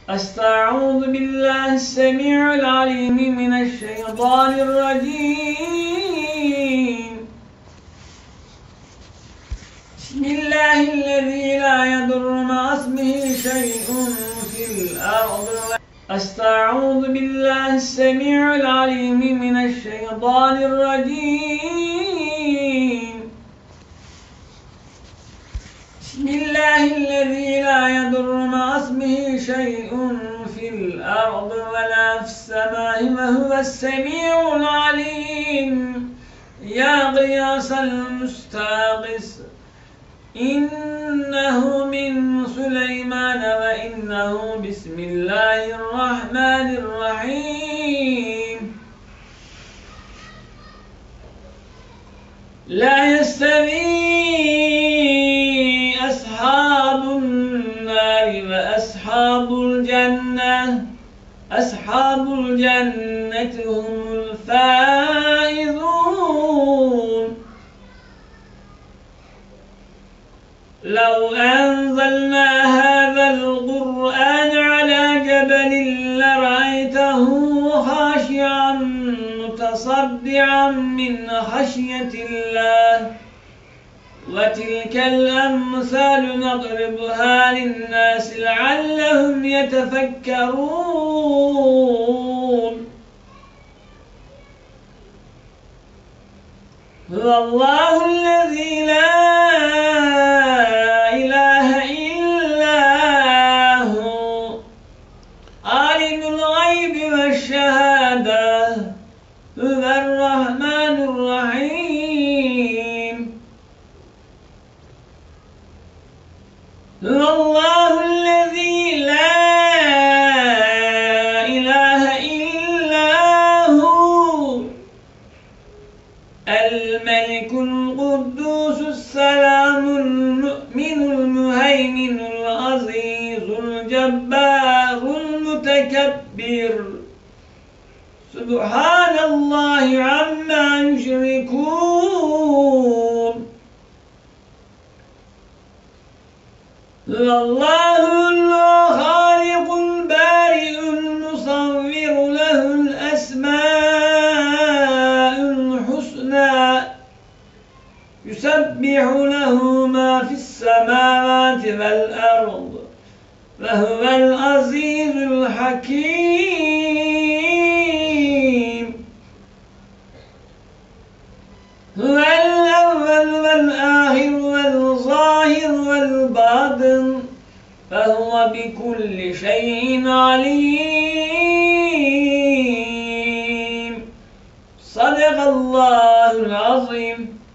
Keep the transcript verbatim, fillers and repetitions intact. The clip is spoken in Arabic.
أستعوذ بالله السميع العليم من الشيطان الرجيم. بسم الله الذي لا يضر مع اسمه شيء في الأرض. أستعوذ بالله السميع العليم من الشيطان الرجيم. بسم الله الذي لا يضر مع اسمه شيء في الأرض ولا في السماء وهو السميع العليم. يا غياث المستغيث إنه من سليمان وإنه بسم الله الرحمن الرحيم. لا يستوي أصحاب النار وأصحاب الجنة أصحاب الجنة هم الفائزون. لو أنزلنا هذا القرآن على جبل لرأيته خاشعا متصدعا من خشية الله. وتلك الأمثال نضربها للناس لعلهم يتفكرون. هو الله الذي لا إله إلا هو عالم الغيب والشهادة هو الرحمن الرحيم. هو الله الذي لا إله إلا هو الملك القدوس السلام المؤمن المهيمن العزيز الجبار المتكبر. سبحان الله عما يشركون. هو الله الخالق البارئ المصور له الأسماء الحسنى يسبح له ما في السماوات والأرض وهو العزيز الحكيم. هو الأول والآخر والظاهر والباطن فهو بكل شيء عليم. صدق الله العظيم.